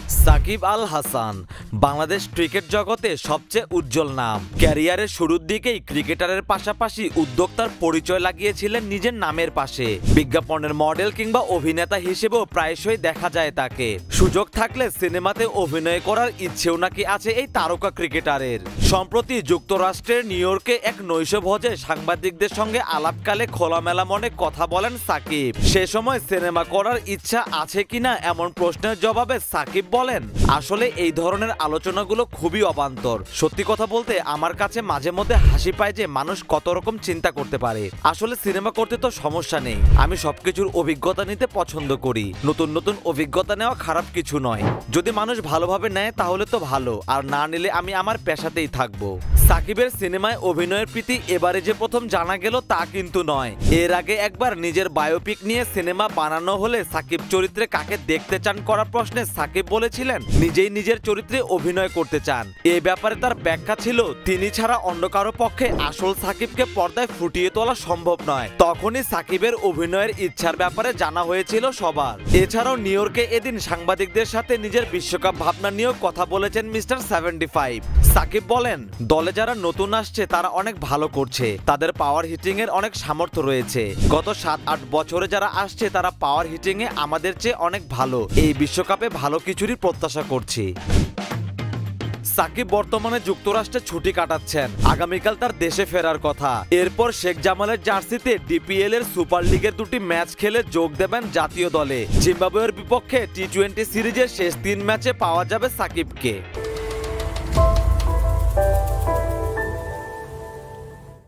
Shakib Al Hasan Bangladesh cricket জগতে সবচেয়ে উজ্জ্বল নাম। ক্যারিয়ারের শুরুর দিকেই ক্রিকেটারের পাশাপাশি উদ্যোক্তার পরিচয় লাগিয়েছিলেন নিজের নামের পাশে। বিজ্ঞাপনের মডেল কিংবা অভিনেতা হিসেবেও প্রায়শই দেখা যায় তাকে। সুযোগ থাকলে সিনেমাতে অভিনয় করার ইচ্ছেও নাকি আছে এই তারকা ক্রিকেটারের। সম্প্রতি যুক্তরাষ্ট্রের নিউ ইয়র্কে এক নৈশভোজে সাংবাদিকদের সঙ্গে আলাপকালে খোলামেলা মনে কথা বলেন সাকিব। সে সময় সিনেমা করার ইচ্ছা আছে কিনা এমন প্রশ্নের জবাবে সাকিব বলেন, আসলে এই ধরনের আলোচনাগুলো খুবই অবান্তর। সত্যি কথা বলতে আমার কাছে মাঝে মধ্যে হাসি পায় যে মানুষ কত রকম চিন্তা করতে পারে। আসলে সিনেমা করতে তো সমস্যা নেই, আমি সবকিছুর অভিজ্ঞতা নিতে পছন্দ করি। নতুন নতুন অভিজ্ঞতা নেওয়া খারাপ কিছু নয়। যদি মানুষ ভালোভাবে নেয় তাহলে তো ভালো, আর না নিলে আমি আমার পেশাতেই থাকবো। সাকিবের সিনেমায় অভিনয়ের প্রীতি এবারে যে প্রথম জানা গেল তা কিন্তু নয়। এর আগে একবার নিজের বায়োপিক নিয়ে সিনেমা বানানো হলে সাকিব চরিত্রে কাকে দেখতে চান করা প্রশ্নে সাকিব বলেছিলেন নিজেই নিজের চরিত্রে অভিনয় করতে চান। এ ব্যাপারে তার ব্যাখ্যা ছিল, তিনি ছাড়া অন্য কারো পক্ষে আসল সাকিবকে পর্দায় ফুটিয়ে তোলা সম্ভব নয়। তখনই সাকিবের অভিনয়ের ইচ্ছার ব্যাপারে জানা হয়েছিল সবার। এছাড়াও নিউ ইয়র্কে এদিন সাংবাদিকদের সাথে নিজের বিশ্বকাপ ভাবনা নিয়েও কথা বলেছেন মিস্টার 75। সাকিব বলেন, দলে যারা নতুন আসছে তারা অনেক ভালো করছে, তাদের পাওয়ার হিটিং এর অনেক সামর্থ্য রয়েছে। গত 7-8 বছরে যারা আসছে তারা পাওয়ার হিটিং এ আমাদের চেয়ে অনেক ভালো। এই বিশ্বকাপে ভালো কিছুরই প্রত্যাশা করছি। সাকিব বর্তমানে যুক্তরাষ্ট্রে ছুটি কাটাচ্ছেন, আগামীকাল তার দেশে ফেরার কথা। এরপর শেখ জামালের জার্সিতে ডিপিএল এর সুপার লিগের 2টি ম্যাচ খেলে যোগ দেবেন জাতীয় দলে। জিম্বাবুয়ের বিপক্ষে টি-20 সিরিজের শেষ 3 ম্যাচে পাওয়া যাবে সাকিবকে।